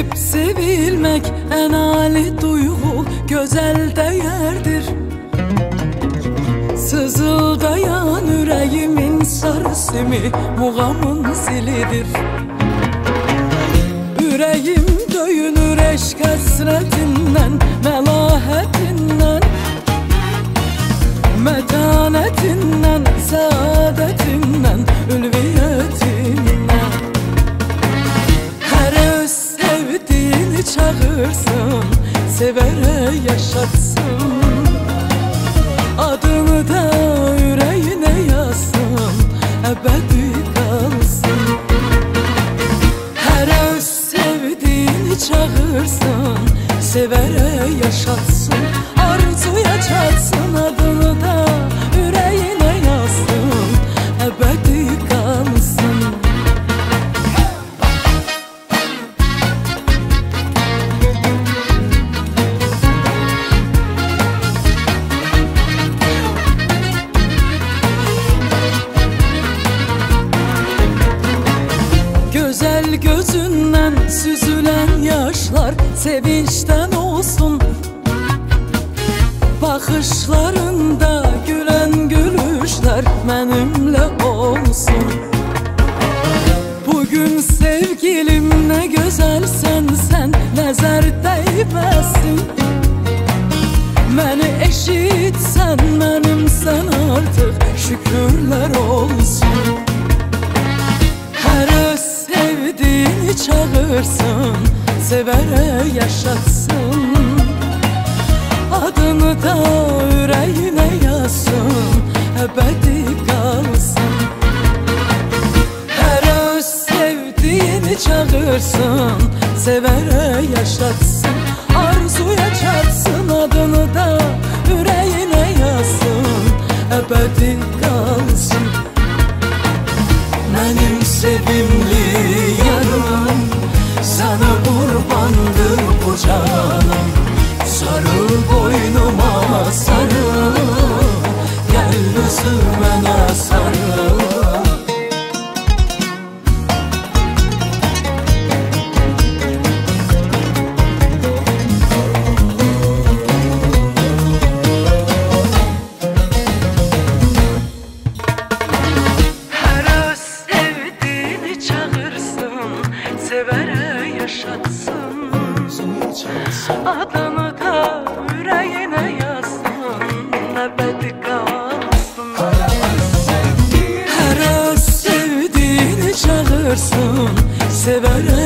Sevilmek en âli duygu, güzel değerdir. Sızıldayan yüreğimin sarısimi, muğamın zilidir. Yüreğim döyünür eşk hasretinden, melahetinden, metanetinden, saadetinden, ülviyetinden. Her öz sevdiğini çağırsın, severe yaşatsın. Adını da yüreğine yazsın, ebedi kalsın. Her öz sevdiğini çağırsın, severe yaşatsın. Arzuya çatsın, adını da yüreğine yazsın, ebedi kalsın. Güzel gözünden süzülen yaşlar sevinçten olsun. Bakışlarında gülen gülüşler benimle olsun. Bugün sevgilim ne güzelsen sen, nazar değmesin. Beni eşitsen benimsen artık, şükürler olsun. Her öz sevdiğini çağırsın, severe yaşatsın. Adını da yüreğine yazsın, ebedi kalsın. Her öz sevdiğini çağırsın, severe yaşatsın. Arzuya çatsın, adını da yüreğine yazsın, ebedi kalsın. Benim sevimli yarım, sana kurbandır bu canım. Sarıl boynuma sarıl, gel üzülmene sarıl. Her öz sevdiğini çağırsın, severe yaşatsın. Adını da yüreğine yazsın, ebedi kalsın. Her öz sevdiğini çağırsın, severe